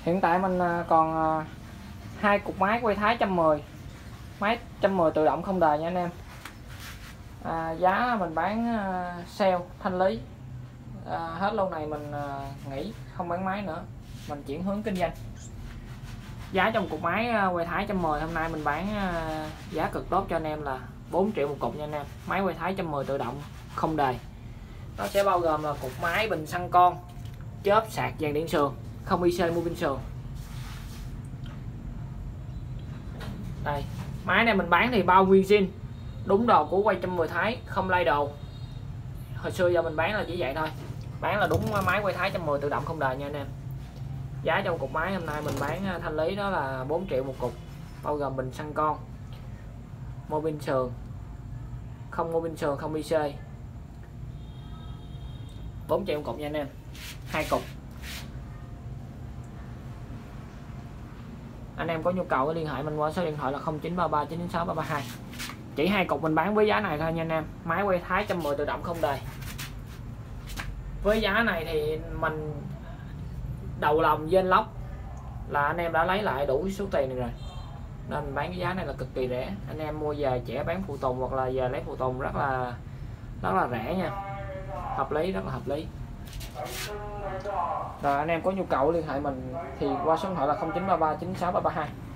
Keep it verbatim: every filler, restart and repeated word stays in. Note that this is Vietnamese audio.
Hiện tại mình còn hai cục máy quay thái một trăm mười, máy một trăm mười tự động không đời nha anh em. À, giá mình bán sale thanh lý, à, hết lâu này mình nghỉ không bán máy nữa, mình chuyển hướng kinh doanh. Giá trong cục máy quay thái một trăm mười hôm nay mình bán giá cực tốt cho anh em là bốn triệu một cục nha anh em. Máy quay thái một trăm mười tự động không đời. Nó sẽ bao gồm là cục máy, bình xăng con, chớp, sạc, dàn điện sườn, không i xê, mua pin sườn. Đây, máy này mình bán thì bao nguyên zin, đúng đồ của quay một trăm mười thái, không lay đồ. Hồi xưa giờ mình bán là chỉ vậy thôi, bán là đúng máy quay thái một trăm mười tự động không đời nha anh em. Giá trong cục máy hôm nay mình bán thanh lý đó là bốn triệu một cục, bao gồm bình xăng con, mua pin sườn, không mua pin sườn, không i xê. bốn triệu một cục nha anh em, hai cục. Anh em có nhu cầu liên hệ mình qua số điện thoại là không chín ba ba chín chín sáu ba ba hai. Chỉ hai cục mình bán với giá này thôi nha anh em. Máy quay thái một trăm mười tự động không đời. Với giá này thì mình đầu lòng trên lóc là anh em đã lấy lại đủ số tiền này rồi, nên mình bán cái giá này là cực kỳ rẻ. Anh em mua về trẻ bán phụ tùng hoặc là về lấy phụ tùng rất là rất là rẻ nha, hợp lý, rất là hợp lý. Rồi anh em có nhu cầu liên hệ mình thì qua số điện thoại là không chín ba ba chín sáu ba ba hai.